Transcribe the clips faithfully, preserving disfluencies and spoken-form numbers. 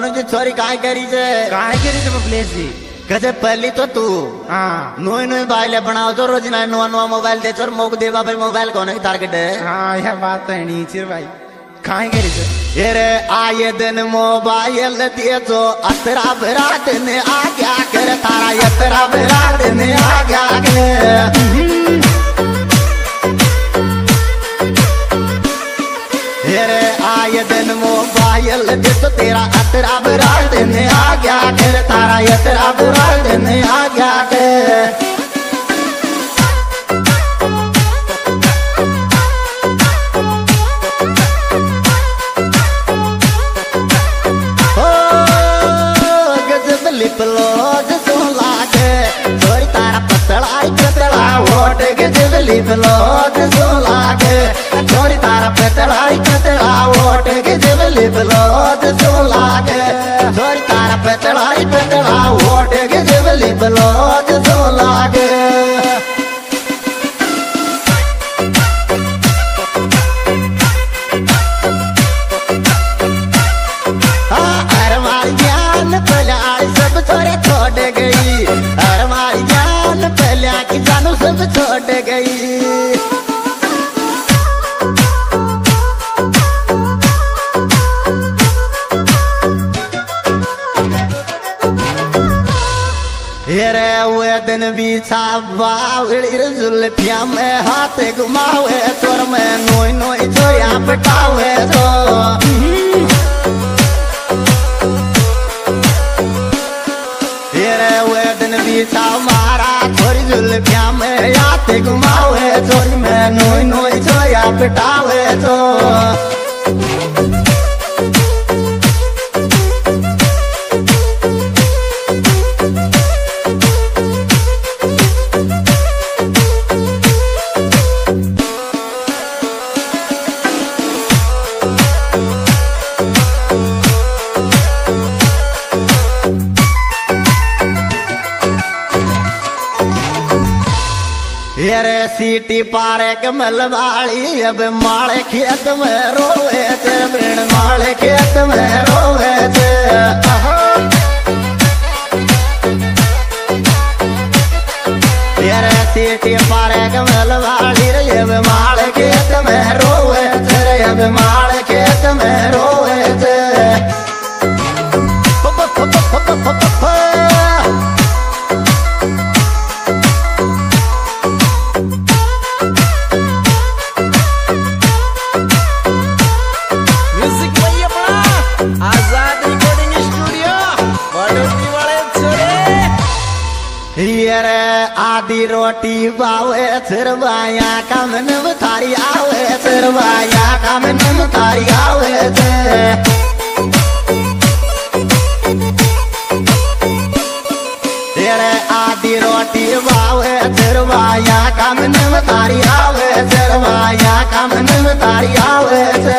दोनों जी छोरी काय करी जे काय करी जे प्लेस जी कजे पहली तो तू हाँ नोई नोई बाइले बनाओ तो रोज ना नुआ नुआ मोबाइल दे चोर मोक देवा भाई मोबाइल कौन है टारगेट है हाँ यह बात तो है नहीं चिर भाई काय करी जे येरे आये दिन मोबाइल दिए जो अतरा भरा दिन आ गया कर तारा अतरा भरा दिन आ गया के येरे आये दिन मोबाइल दे तो तेरा अतरा भरा दिन आ गया कर तारा अतरा भरा दिन आ गया के लिपलोज सो लागे छोरी तारा पतला पतला वोट के जब लिपलोज सो लागे छोरी तारा पतला पतला वोट के जब लिपलोज सो लागे छोरी तारा पतला पतला वोट के जब लिपलोज सो लागे सब छोड़ गई येरे वे दिन बीछा बावड़ी जुल्फिया में हाथ घुमावे तोर में नोई नोई जोया पटावे तो येरे वे दिन बीछा मारा छोरी जुल्फिया में हाथ घुमावे छोरी में नोई नोई जोया पटावे तो येरे सीटी पारे कमल वाली अब माले खेत में रोवे ते बिन माले खेत में रोवे ते येरे सीटी पारे कमल वाली अब माले खेत में रोवे ते अब माले खेत में रोवे ते आधी रोटी बावे सिरवाया कामन थारी आवे सिरवाया कामन थारी आवे तेरे आधी रोटी बावे सिरवाया कामन थारी आवे सिरवाया कामन थारी आवे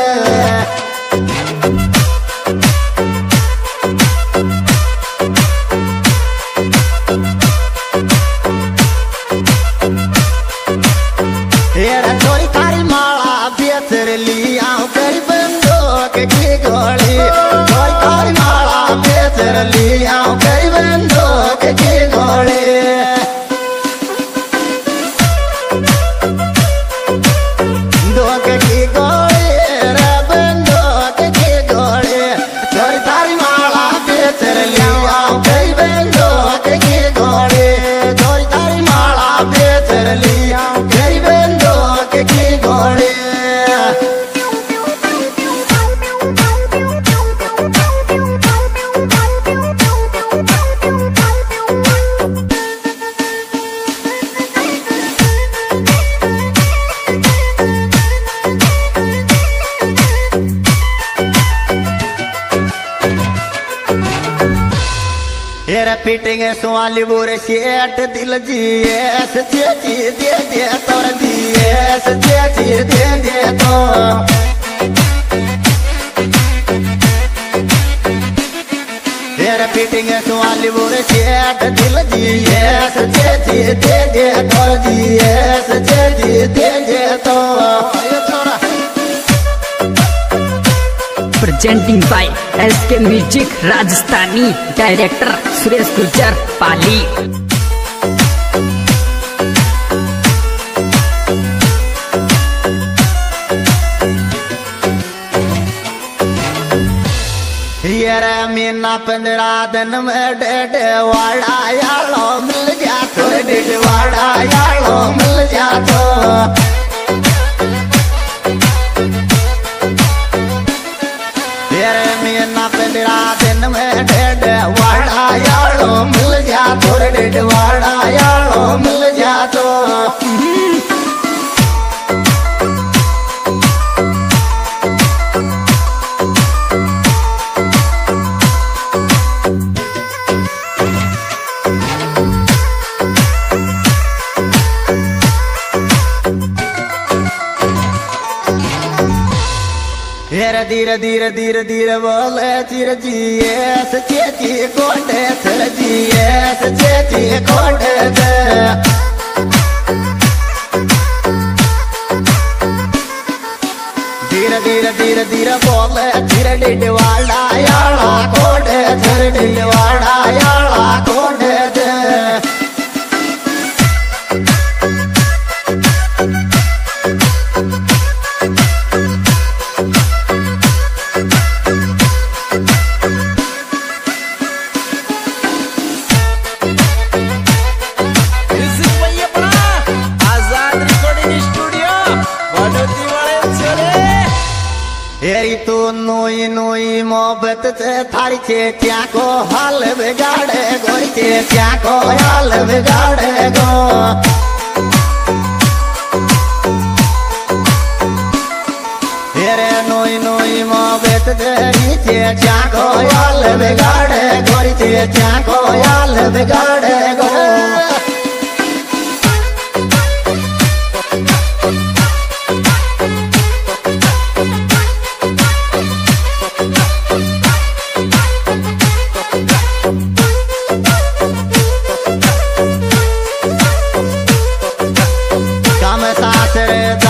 फिटिंग सुवाली बुरे शेट दिल जी एस जी दे दे तोर दी एस जी दे दे तो तेरे फिटिंग सुवाली बुरे शेट दिल जी एस जी दे दे तोर दी एस जी दे दे तो presenting by S K music Rajasthani, director Suresh Gurjar Pali. येरे मीना पंद्रह दिन में डेढ़ वाड़ा यालो मिल जातो, डेढ़ वाड़ा यालो मिल जातो। येरे मीना पंद्रह दिन में डेढ़ वाड़ा यालो मिल जातो, डेढ़ वाड़ा यालो मिल जातो। धीरे धीरे धीरे धीरे धीरे बोले चिर जिए सचेती कोटे थर जिए सचेती कोटे दे। धीरे धीरे धीरे धीरे बोले चिर डिडवाड़ा याला कोटे थर डिडवाड़ा याला कोटे दे। हेरी तू नोई नोई मोहब्बत से थारी छे क्या को हाल बिगाड़े गोरी छे क्या को हाल बिगाड़े गो। हेरे नोई नोई मोहब्बत से छे क्या को हाल बिगाड़े गोरी छे क्या को हाल बिगाड़े गो। काम सासरे